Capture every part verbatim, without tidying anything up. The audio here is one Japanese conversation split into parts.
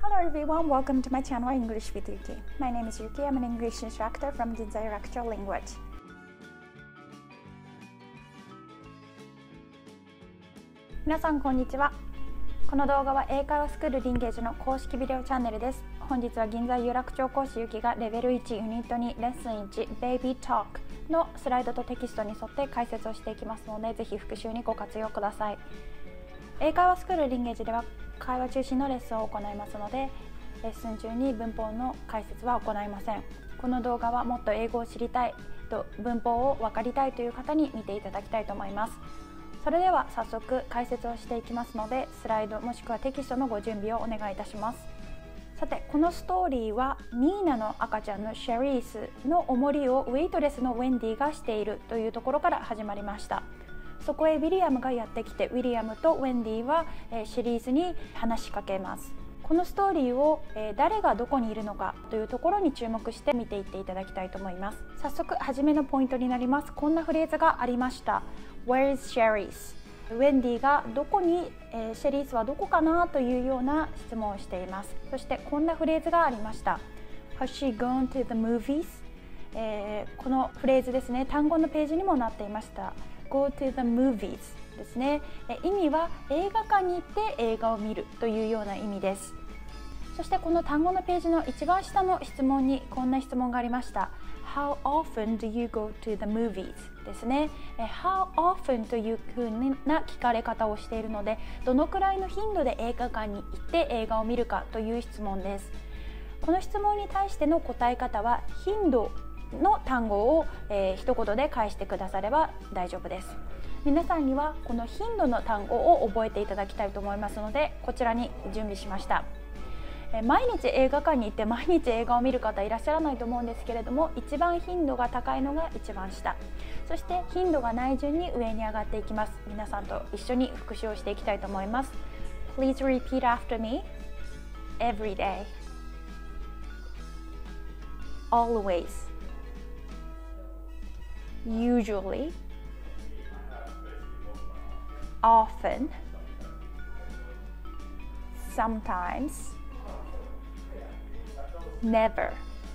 Hello everyone, welcome to my channel English with Yuki. My name is Yuki. I'm an English instructor from Ginza Actual Language. 皆さんこんにちは。この動画は英会話スクールリンゲージの公式ビデオチャンネルです。本日は銀座有楽町講師ゆきがレベルいちユニットにレッスンいち Baby Talk のスライドとテキストに沿って解説をしていきますので、ぜひ復習にご活用ください。英会話スクールリンゲージでは会話中心のレッスンを行いますので、レッスン中に文法の解説は行いません。この動画はもっと英語を知りたいと文法を分かりたいという方に見ていただきたいと思います。それでは早速解説をしていきますので、スライドもしくはテキストのご準備をお願いいたします。さて、このストーリーはニーナの赤ちゃんのシェリースのおもりをウェイトレスのウェンディがしているというところから始まりました。そこへウィリアムがやってきて、ウィリアムとウェンディはシリーズに話しかけます。このストーリーを誰がどこにいるのかというところに注目して見ていっていただきたいと思います。早速初めのポイントになります。こんなフレーズがありました。 Where is Cherise? ウェンディがどこに、えー、シェリースはどこかなというような質問をしています。そしてこんなフレーズがありました。 Has she gone to the movies? えー、このフレーズですね、単語のページにもなっていました。Go to the movies ですね。意味は映画館に行って映画を見るというような意味です。そしてこの単語のページの一番下の質問にこんな質問がありました。 How often do you go to the movies? ですね。 How often というふうな聞かれ方をしているので、どのくらいの頻度で映画館に行って映画を見るかという質問です。この質問に対しての答え方は頻度の単語を、えー、一言で返してくだされば大丈夫です。皆さんにはこの頻度の単語を覚えていただきたいと思いますので、こちらに準備しました。えー、毎日映画館に行って毎日映画を見る方いらっしゃらないと思うんですけれども、一番頻度が高いのが一番下、そして頻度がない順に上に上がっていきます。皆さんと一緒に復習をしていきたいと思います。 Please repeat after me. Every day, always, usually, often, sometimes, never.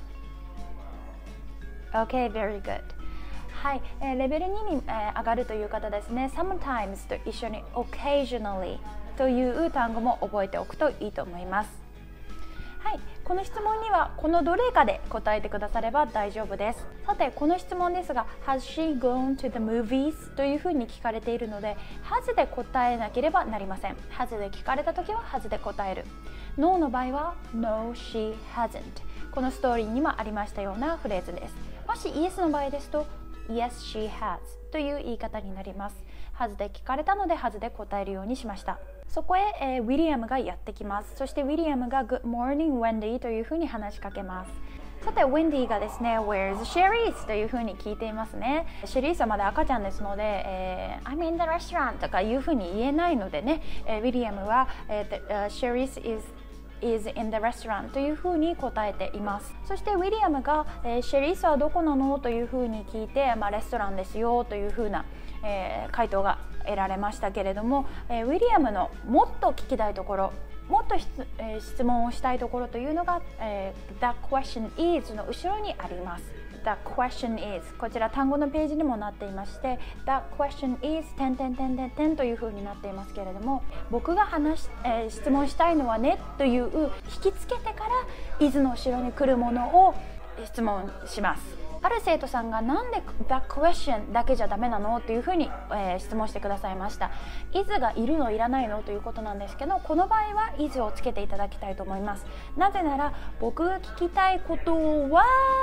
Okay, very good. はい、えー、レベルにに、えー、上がるという方ですね。sometimes と一緒に occasionally という単語も覚えておくといいと思います。はい、この質問にはこのどれかで答えてくだされば大丈夫です。さて、この質問ですが Has she gone to the movies? というふうに聞かれているので Has で答えなければなりません。 Has で聞かれたときは Has で答える。 No の場合は No, she hasn't。 このストーリーにもありましたようなフレーズです。もし Yes の場合ですと Yes, she has という言い方になります。 Has で聞かれたので Has で答えるようにしました。そこへ、えー、ウィリアムがやってきます。そしてウィリアムが Good morning, Wendy というふうに話しかけます。さて、ウェンディがですね Where's Cherise? というふうに聞いていますね。シェリースはまだ赤ちゃんですので、えー、I'm in the restaurant とかいうふうに言えないのでね、えー、ウィリアムは、えー Cherise is is in the restaurant というふうに答えています。そしてウィリアムが、えー、シェリースはどこなのというふうに聞いて、まあ、レストランですよというふうな、えー、回答が得られましたけれども、えー、ウィリアムのもっと聞きたいところ、もっと、えー、質問をしたいところというのが、えー、The question is の後ろにあります。The question is こちら単語のページにもなっていまして The question is 点点点点点というふうになっていますけれども、僕が話し、えー、質問したいのはねという引きつけてから is の後ろに来るものを質問します。ある生徒さんがなんで The question だけじゃダメなのというふうに、えー、質問してくださいました。 is がいるのいらないのということなんですけど、この場合は is をつけていただきたいと思います。なぜなら僕が聞きたいことは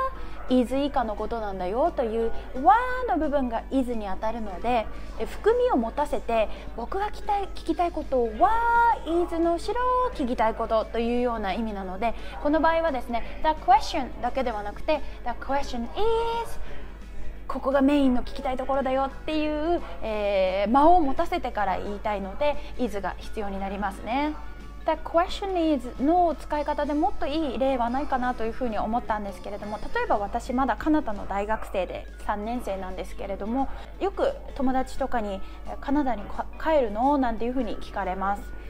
is 以下のことなんだよという は の部分が is に当たるので、含みを持たせて僕が聞きたい、聞きたいことは is の後ろを聞きたいことというような意味なので、この場合はですね The question だけではなくて The question is ここがメインの聞きたいところだよっていう、えー、間を持たせてから言いたいので is が必要になりますね。The question is の使い方でもっといい例はないかなというふうに思ったんですけれども、例えば私まだカナダの大学生でさんねん生なんですけれども、よく友達とかにカナダに帰るのなんていうふうに聞かれます。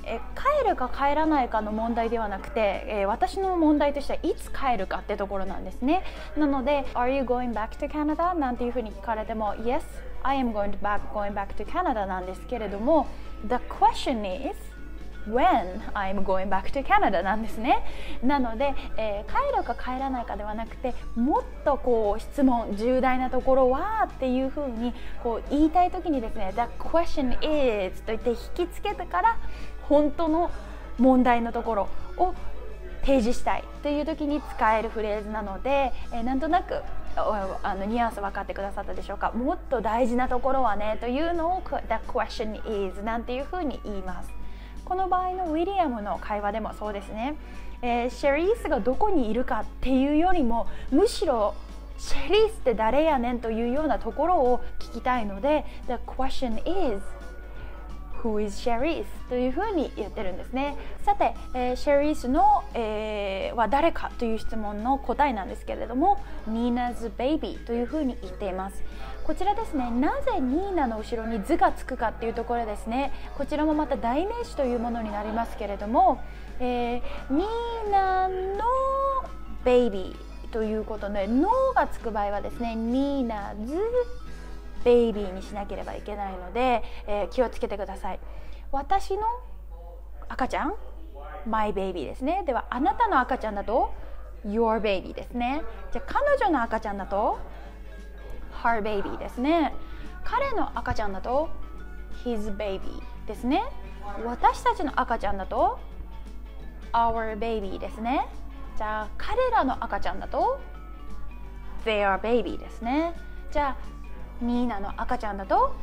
え帰るか帰らないかの問題ではなくて、え私の問題としてはいつ帰るかってところなんですね。なので Are you going back to Canada? なんていうふうに聞かれても Yes, I am going back, going back to Canada なんですけれども The question is When I'm going back to Canada なんですね。なので、えー、帰るか帰らないかではなくて、もっとこう質問、重大なところはっていうふうにこう言いたいときにですね、The question is と言って引きつけてから本当の問題のところを提示したいというときに使えるフレーズなので、えー、なんとなくあのニュアンス分かってくださったでしょうか。もっと大事なところはねというのを The question is なんていうふうに言います。この場合のウィリアムの会話でもそうですね、えー、シェリースがどこにいるかっていうよりもむしろシェリースって誰やねんというようなところを聞きたいので The question is Who is Cherise? というふうに言ってるんですね。さて、えー、シェリースの、えー、は誰かという質問の答えなんですけれども Nina's baby というふうに言っています。こちらですね、なぜニーナの後ろに図がつくかっていうところですね。こちらもまた代名詞というものになりますけれども、えー、ニーナのベイビーということで、のがつく場合はですね、ニーナズベイビーにしなければいけないので、えー、気をつけてください。私の赤ちゃん My baby ですね。ではあなたの赤ちゃんだと Your baby ですね。じゃあ彼女の赤ちゃんだとHer baby ですね。彼の赤ちゃんだと His baby ですね。私たちの赤ちゃんだと Our baby ですね。じゃあ彼らの赤ちゃんだと Their baby ですね。じゃあニーナの赤ちゃんだと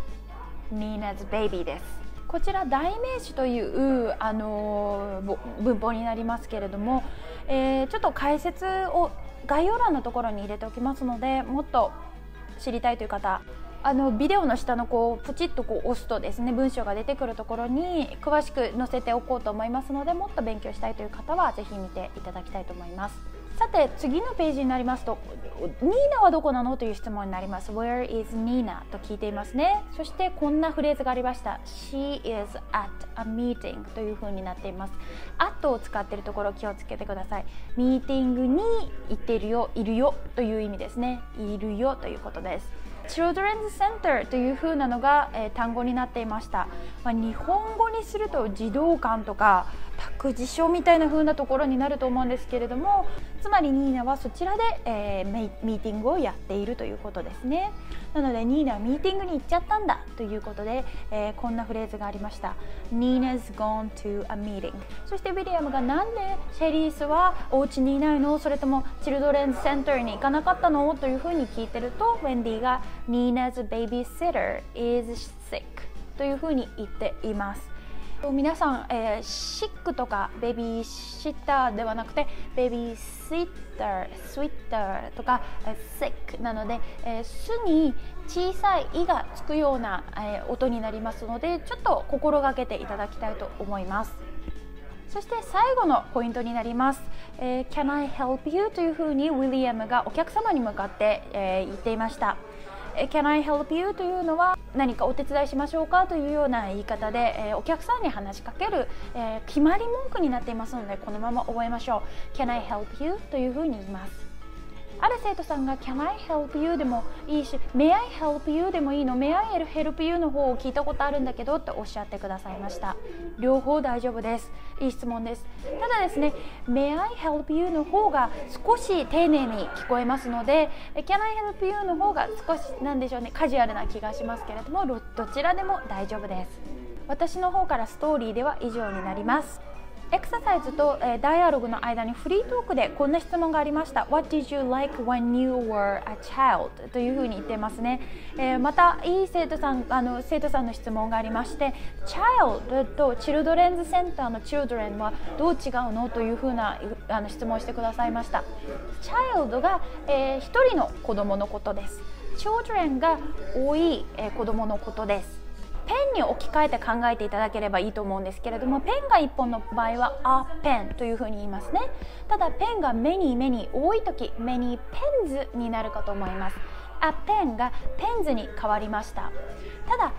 Nina's baby です。こちら代名詞という、あのー、文法になりますけれども、えー、ちょっと解説を概要欄のところに入れておきますので、もっと知りたいという方、あのビデオの下のこうプチッとこう押すとですね、文章が出てくるところに詳しく載せておこうと思いますので、もっと勉強したいという方はぜひ見ていただきたいと思います。さて次のページになりますと、ニーナはどこなのという質問になります。 Where is Nina? と聞いていますね。そしてこんなフレーズがありました。 She is at a meeting という風になっています。 at を使っているところ気をつけてください。ミーティングに行っているよ、いるよという意味ですね。いるよということです。Children's Center という風なのが、えー、単語になっていました。まあ、日本語にすると児童館とか託児所みたいな風なところになると思うんですけれども、つまりニーナはそちらで、えー、ミーティングをやっているということですね。なのでニーナはミーティングに行っちゃったんだということで、えー、こんなフレーズがありました。 Nina's gone to a meeting。 そしてウィリアムがなんでシェリースはお家にいないの、それともチルドレンズセンターに行かなかったのというふうに聞いてると、ウェンディが Nina's babysitter is sick というふうに言っています。皆さん、えー、シックとかベビーシッターではなくてベビーシッター、スイッターとかシックなので、えー、スに小さいイがつくような、えー、音になりますので、ちょっと心がけていただきたいと思います。そして最後のポイントになります、えー、Can I help you? というふうにウィリアムがお客様に向かって、えー、言っていました。Can I help you? というのは何かお手伝いしましょうかというような言い方で、えー、お客さんに話しかける、えー、決まり文句になっていますので、このまま覚えましょう。 Can I help you? というふうに言います。ある生徒さんが Can I help you? でもいいし May I help you? でもいいの May I help you? の方を聞いたことあるんだけどっておっしゃってくださいました。両方大丈夫です。いい質問です。ただですね、May I help you? の方が少し丁寧に聞こえますので、Can I help you? の方が少しなんでしょうね、カジュアルな気がしますけれども、どちらでも大丈夫です。私の方からストーリーでは以上になります。エクササイズと、えー、ダイアログの間にフリートークでこんな質問がありました。 What did you like when you were a child? というふうに言ってますね。えー、またいい生徒さんあの生徒さんの質問がありまして、 Child と Children's Center の Children はどう違うのというふうなあの質問をしてくださいました。 Child が、えー、一人の子供のことです。 Children が多い、えー、子供のことです。ペンに置き換えて考えていただければいいと思うんですけれども、ペンがいっぽんの場合は a pen というふうに言いますね。ただペンが many many 多い時 many pens になるかと思います。a pen が pens に変わりました。ただチ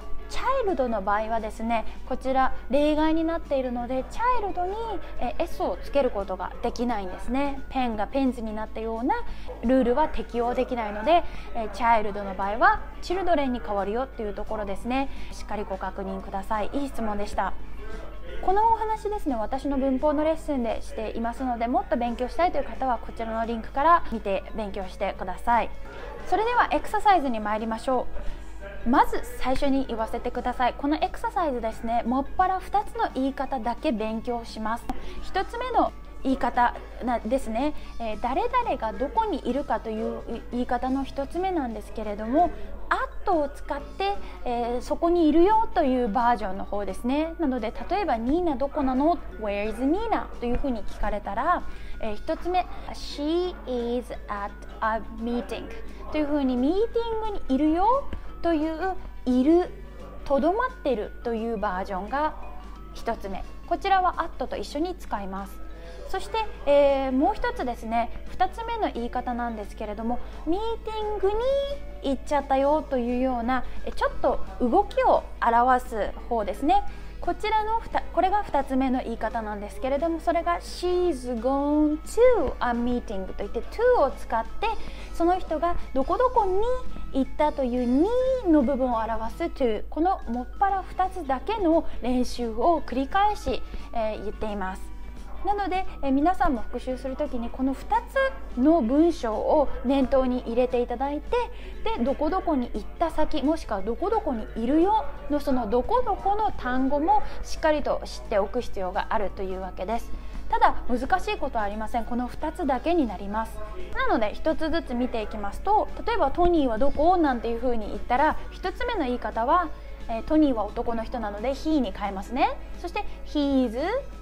イルドの場合はですね、こちら例外になっているのでチャイルドに S をつけることができないんですね。ペンがペンズになったようなルールは適用できないので、チャイルドの場合はチルドレンに変わるよっていうところですね。しっかりご確認ください。いい質問でした。このお話ですね、私の文法のレッスンでしていますので、もっと勉強したいという方はこちらのリンクから見て勉強してください。それではエクササイズに参りましょう。まず最初に言わせてください。このエクササイズですね、もっぱらふたつの言い方だけ勉強します。ひとつめの言い方ですね、えー、誰々がどこにいるかという言い方のひとつめなんですけれども、at を使って、えー、そこにいるよというバージョンの方ですね。なので例えばニーナどこなの Where is Nina というふうに聞かれたら、えー、ひとつめ She is at a meeting というふうにミーティングにいるよといういる、とどまっているというバージョンがひとつめ。こちらは at と一緒に使います。そして、えー、もう一つですね、ふたつめの言い方なんですけれども、ミーティングに行っちゃったよというようなちょっと動きを表す方ですね。こちらのこれがふたつめの言い方なんですけれども、それが She's gone to a meeting といって to を使ってその人がどこどこに行ったというにの部分を表す to、 このもっぱらふたつだけの練習を繰り返し、えー、言っています。なので、え皆さんも復習するときにこのふたつの文章を念頭に入れていただいて、でどこどこに行った先もしくはどこどこにいるよのそのどこどこの単語もしっかりと知っておく必要があるというわけです。ただ難しいことはありません。このふたつだけになります。なのでひとつずつ見ていきますと、例えばトニーはどこなんていうふうに言ったら、ひとつめの言い方は、えー、トニーは男の人なので he に変えますね。そして he's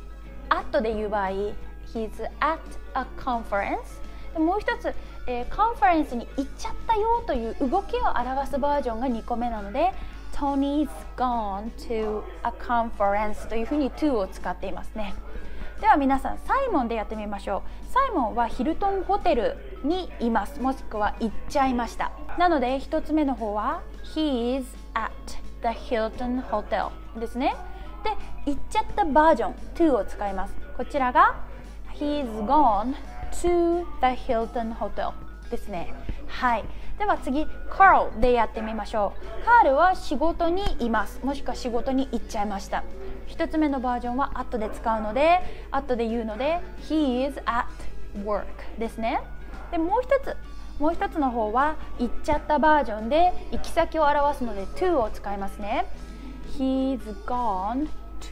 at で言う場合 He's at a conference。 もう一つ、えー、カンファレンスに行っちゃったよという動きを表すバージョンがにこめなので Tony's gone to a conference というふうに to を使っていますね。では皆さんサイモンでやってみましょう。サイモンはヒルトンホテルにいます、もしくは行っちゃいました。なのでひとつめの方は He's at the Hilton Hotel ですね。で、行っちゃったバージョン to を使います。こちらが He's gone to the Hilton Hotel ですね。はい。では次 Carl でやってみましょう。カールは仕事にいます、もしくは仕事に行っちゃいました。ひとつめのバージョンは at で使うので at で言うので He is at work ですね。でもう一つもう一つの方は行っちゃったバージョンで行き先を表すので to を使いますね。He's gone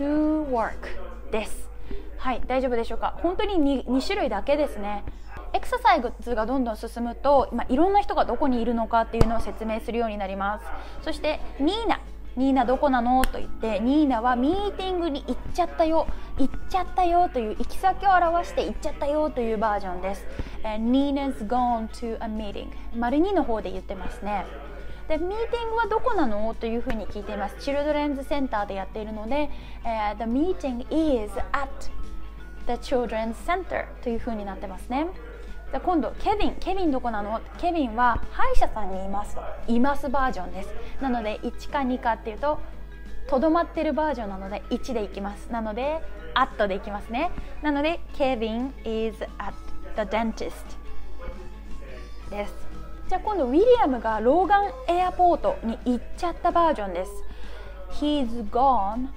to work です。はい、大丈夫でしょうか。本当に 2, に種類だけですね。エクササイズがどんどん進むと、まあ、いろんな人がどこにいるのかっていうのを説明するようになります。そしてニーナニーナどこなのと言って、ニーナはミーティングに行っちゃったよ行っちゃったよという行き先を表して行っちゃったよというバージョンです。Nina's gone to a meeting 丸にの方で言ってますね。でミーティングはどこなのというふうに聞いています。チルドレンズセンターでやっているので、uh, The meeting is at the children's center というふうになってますね。で今度ケビンケビンどこなの。ケビンは歯医者さんにいますいますバージョンです。なのでいちかにかっていうととどまってるバージョンなのでいちでいきます。なので at でいきますね。なので Kevin is at the dentist です。じゃあ今度ウィリアムがローガンエアポートに行っちゃったバージョンです。 He's gone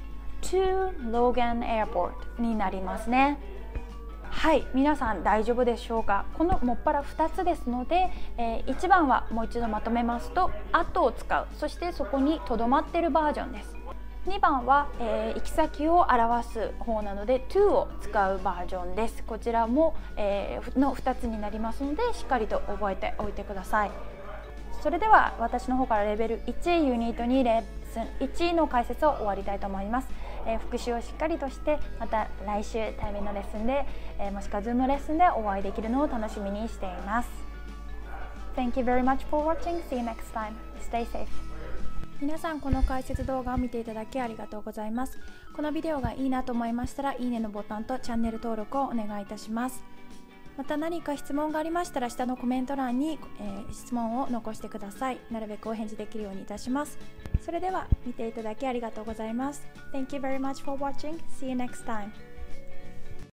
to Logan Airport になりますね。はい、皆さん大丈夫でしょうか。このもっぱらふたつですので、えー、いちばんはもう一度まとめますと at を使う、そしてそこにとどまっているバージョンです。にばんは、えー、行き先を表す方なので to を使うバージョンです。こちらも、えー、のふたつになりますのでしっかりと覚えておいてください。それでは私の方からレベルいちユニットにレッスンいちの解説を終わりたいと思います。えー、復習をしっかりとしてまた来週対面のレッスンで、えー、もしくは Zoom のレッスンでお会いできるのを楽しみにしています。 Thank you very much for watching. See you next time. Stay safe. 皆さんこの解説動画を見ていただきありがとうございます。このビデオがいいなと思いましたらいいねのボタンとチャンネル登録をお願いいたします。 また何か質問がありましたら下のコメント欄に、えー、質問を残してください。なるべくお返事できるようにいたします。それでは見ていただきありがとうございます。Thank you very much for watching. See you next time.